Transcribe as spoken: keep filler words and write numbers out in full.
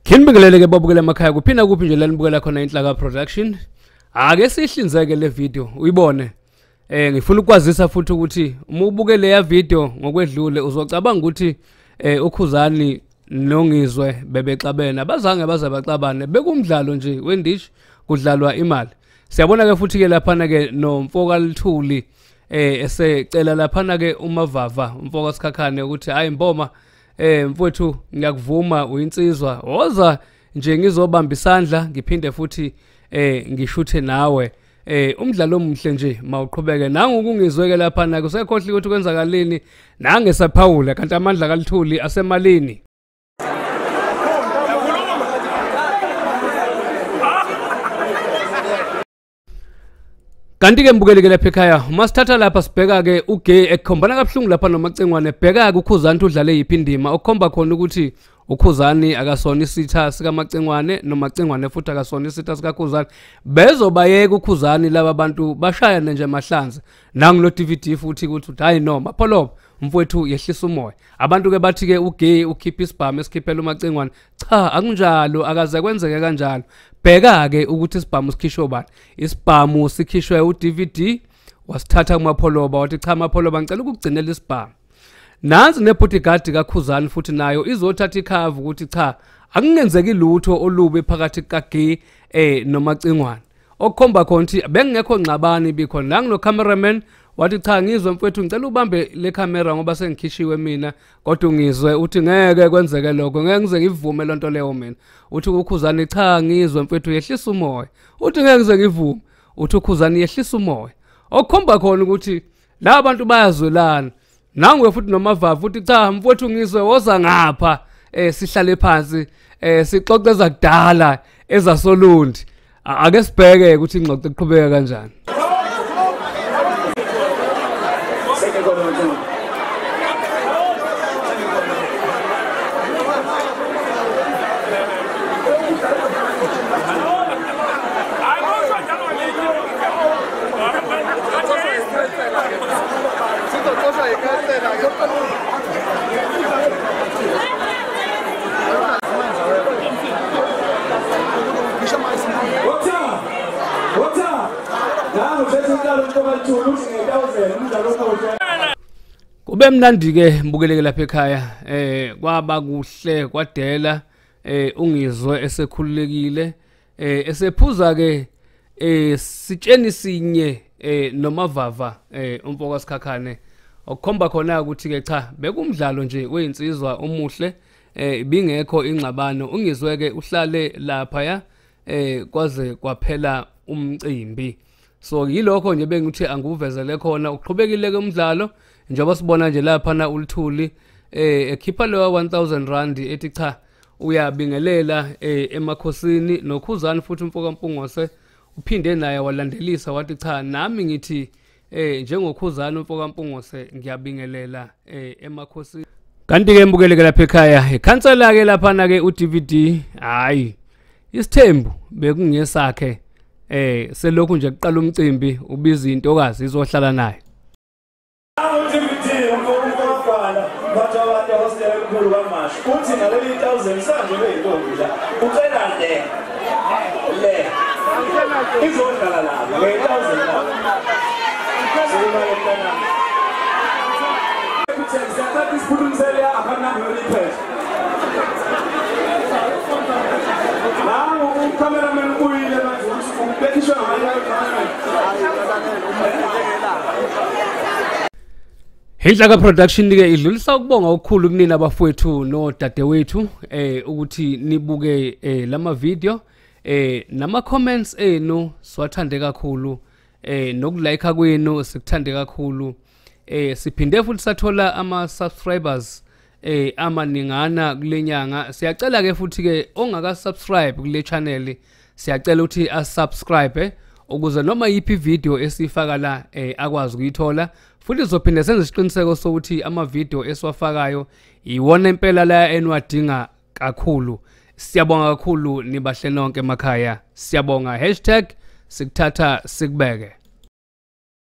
Kinibingeleleke babukela emakhaya kuphinda kuphi nje la nibukela khona inhlaka production. Ake sihlinzeke le video uyibone. Eh ngifuna ukwazisa futhi ukuthi uma ubuke le video ngokwedlule uzocabanga ukuthi eh uKhuzani noNgizwe bebexabene abazange baze baxabane bekumdlalo nje wendishi kudlalwa imali. Siyabona ke futhi ke lapha na ke noMfoka Lithuli eh esecela lapha na ke uMavava uMfoka Sikhakhane ukuthi hayi Mboma eh mfowethu ngiyakuvuma uyinsizwa woza nje ngizobamba isandla ngiphinde futhi eh ngishuthe nawe eh umdlalo omuhle nje mawuqhubeke nangu kungizweke lapha na kusekhohle ukuthi kwenzakaleni nange saphawula kanti amandla kaLithuli asemalini. Kanti ke mbukeleke lapha ekhaya masithatha lapha sibheka ke uGay ekhombana kabuhlungu lapha noMacengwane bheka ke uKhuzani udlale yiphi indima okhomba khona ukuthi uKhuzani akasona isitha sika Macengwane noMacengwane futhi akasona isitha sika Khuzani bezobayeka uKhuzani laba bantu bashaya nje amahlanze nangu lo D V D futhi ukuthi hayi no Mapholoba mfowethu yehlisa umoya abantu ke bathi ke uGay ukhipha isibhamu esikhiphela uMacengwane cha akunjalo akaze kwenzeke kanjalo. Bheka ke ukuthi isibhamu sikhishwe bani isibhamu sikhishwe uD V D wasithatha kuMapholoba wathi cha Mapholoba ngicela ukugcinela isibhamu nansi nebodyguard kaKhuzani futhi nayo izothatha ikhava ukuthi cha akungenzeki lutho olubi phakathi kaGay eh noMacengwane okukhomba khona ukuthi bengekho ngxabani bikho nangu no cameraman wathi cha Ngizwe mfowethu ngicela ubambe le camera ngoba sengikhishiwe mina kodwa Ngizwe uthi ngeke kwenzeke lokho ngeke ngize ngivume lonto leyo mina uthi uKhuzani cha Ngizwe mfowethu yehlisa umoya uthi ngeke ngize ngivume uthi uKhuzani yehlisa umoya okukhomba khona ukuthi la bantu bayazwelana nangu futhi noMavava uthi cha mfowethu Ngizwe woza ngapha eh sihlale phansi eh sixoxeza kudala ezasolundi ake sibheke ukuthi ingxoxo iqhubeka kanjani. Kube mnandi ke mbukeleke lapha ekhaya eh kwaba kuhle kwadela eh uNgizwe esekhululekile eh esephuza ke eh sitsheni sinye eh noMavava eh uMfoka Sikhakhane okukhomba khona ukuthi ke cha bekumdlalo nje weyinsizwa omuhle eh bingekho ingxabano uNgizwe ke uhlale lapha ya eh kwaze kwaphela umcimbi. So yilokho nje bengithi anguvezele khona uqhubekile ke umdlalo njengoba sibona nje lapha na uLithuli eh ekhipha lewa one thousand rand ethi cha uyabingelela eh emakhosini noKhuzani futhi uMfoka Mpungose uphinde naye walandelisa wathi cha nami ngithi eh njengoKhuzani uMfoka Mpungose ngiyabingelela eh emakhosini. Kanti ke mbukeleke lapha ekhaya ikhansela ke lapha na ke uD V D hayi isithembu bekungesakhe eh selokhu nje kuqala umcimbi ubiza intokazi izohlala naye. Kuthi ngaleli one thousand sanje beyintombi la ucela le le izodlala lapha nge one thousand la sibona mntana kuthi sakhathi siphulumisele abana ngoliphethe nangu ucameraman uyile manje ubekishwa ngalo cameraman Inhlaka production ke idlulisa ukubonga okukhulu kunina abafowethu no dadewethu eh ukuthi nibuke eh lama video eh nama comments enu siwathande kakhulu eh nokulike kwenu sikuthande kakhulu eh siphinde futhi sathola ama subscribers eh amaningana kulenyanga siyacela ke futhi ke ongaka subscribe kule channel siyacela ukuthi asubscribe ukuze noma yipi video esifaka la eh akwazi ukuyithola futhi sizophinde senze isiqiniseko sokuthi ama video esiwafakayo iwona impela la enwadinga kakhulu. Siyabonga kakhulu nibahle nonke emakhaya. Siyabonga hashtag sikuthatha sikubeke.